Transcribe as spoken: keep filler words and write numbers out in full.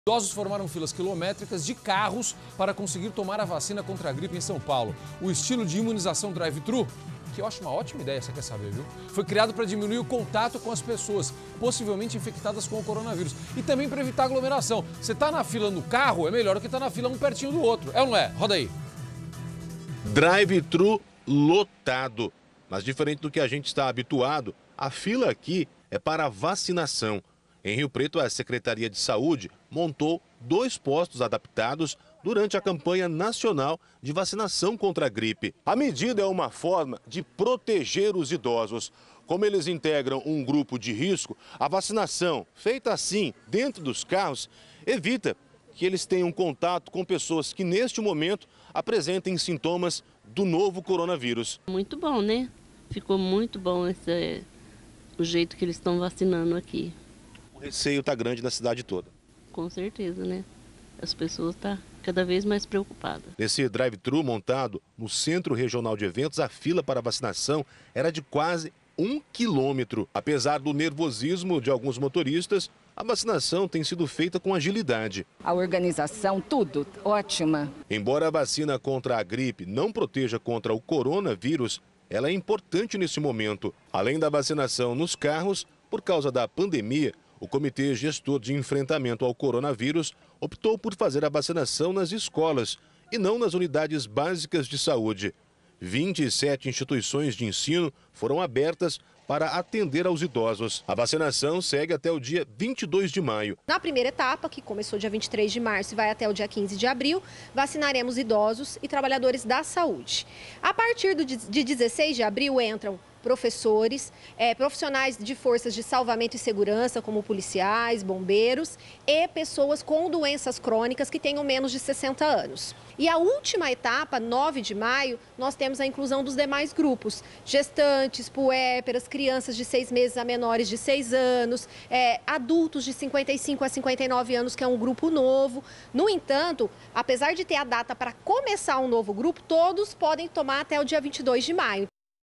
Idosos formaram filas quilométricas de carros para conseguir tomar a vacina contra a gripe em São Paulo. O estilo de imunização drive-thru, que eu acho uma ótima ideia, você quer saber, viu? Foi criado para diminuir o contato com as pessoas, possivelmente infectadas com o coronavírus. E também para evitar aglomeração. Você está na fila no carro, é melhor do que estar na fila um pertinho do outro. É ou não é? Roda aí. Drive-thru lotado. Mas diferente do que a gente está habituado, a fila aqui é para vacinação. Em Rio Preto, a Secretaria de Saúde montou dois postos adaptados durante a campanha nacional de vacinação contra a gripe. A medida é uma forma de proteger os idosos. Como eles integram um grupo de risco, a vacinação, feita assim, dentro dos carros, evita que eles tenham contato com pessoas que, neste momento, apresentem sintomas do novo coronavírus. Muito bom, né? Ficou muito bom esse, o jeito que eles estão vacinando aqui. O receio está grande na cidade toda. Com certeza, né? As pessoas estão cada vez mais preocupadas. Nesse drive-thru montado no Centro Regional de Eventos, a fila para vacinação era de quase um quilômetro. Apesar do nervosismo de alguns motoristas, a vacinação tem sido feita com agilidade. A organização, tudo, ótima. Embora a vacina contra a gripe não proteja contra o coronavírus, ela é importante nesse momento. Além da vacinação nos carros, por causa da pandemia, o Comitê Gestor de Enfrentamento ao Coronavírus optou por fazer a vacinação nas escolas e não nas unidades básicas de saúde. vinte e sete instituições de ensino foram abertas para atender aos idosos. A vacinação segue até o dia vinte e dois de maio. Na primeira etapa, que começou dia vinte e três de março e vai até o dia quinze de abril, vacinaremos idosos e trabalhadores da saúde. A partir do, de dezesseis de abril entram professores, é, profissionais de forças de salvamento e segurança, como policiais, bombeiros e pessoas com doenças crônicas que tenham menos de sessenta anos. E a última etapa, nove de maio, nós temos a inclusão dos demais grupos, gestantes, puérperas, crianças de seis meses a menores de seis anos, é, adultos de cinquenta e cinco a cinquenta e nove anos, que é um grupo novo. No entanto, apesar de ter a data para começar um novo grupo, todos podem tomar até o dia vinte e dois de maio.